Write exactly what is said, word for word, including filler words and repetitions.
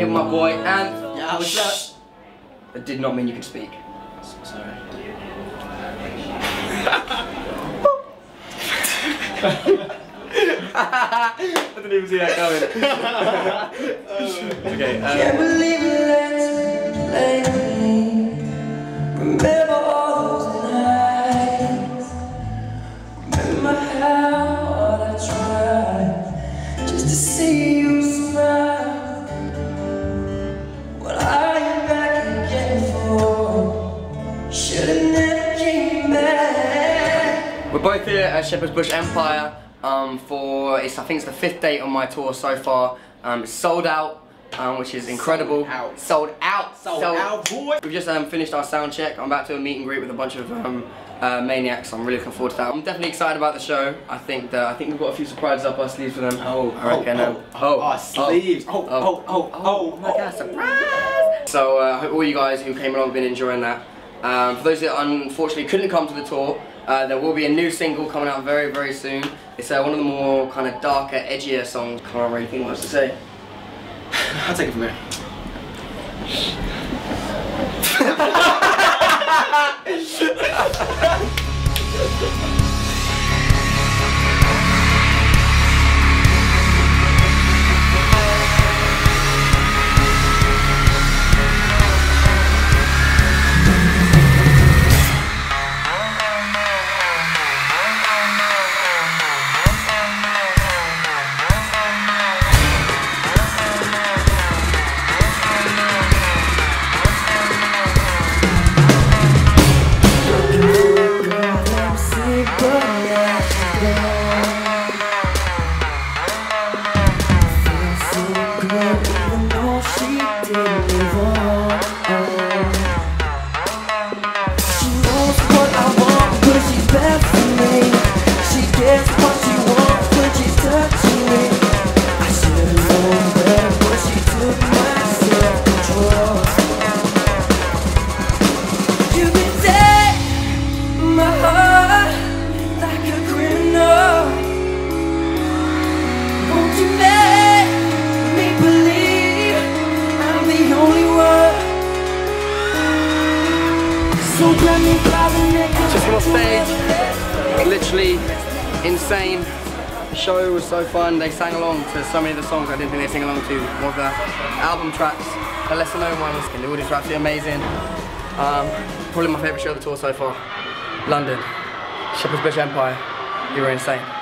with my boy Ant. Yeah, what's up? That did not mean you could speak. Sorry. I didn't even see that coming. Okay. Um, Can't believe it lately. Remember all those nights. Remember how all I tried just to see you smile. Well, I am back again for should've never came back. We're both here at Shepherd's Bush Empire um, for it's I think it's the fifth date on my tour so far. Um, it's sold out, um, which is incredible. Sold out. Sold out. Sold out, boy. We've just um, finished our sound check. I'm about to a meet and greet with a bunch of um, uh, maniacs. I'm really looking forward to that. I'm definitely excited about the show. I think that I think we've got a few surprises up our sleeves for them. Oh, I reckon. oh, um, oh, oh, sleeves. Oh, oh, oh, oh, oh my God, surprise! So uh, I hope all you guys who came along have been enjoying that. Um, for those that unfortunately couldn't come to the tour, uh, there will be a new single coming out very, very soon. It's uh, one of the more kind of darker, edgier songs. Can't really think what else to say. I'll take it from here. Just on stage, literally insane. The show was so fun. They sang along to so many of the songs I didn't think they'd sing along to. More of the album tracks, the lesser known ones. And the audience were absolutely amazing. Um, probably my favourite show of the tour so far. London, Shepherd's Bush Empire. You were insane.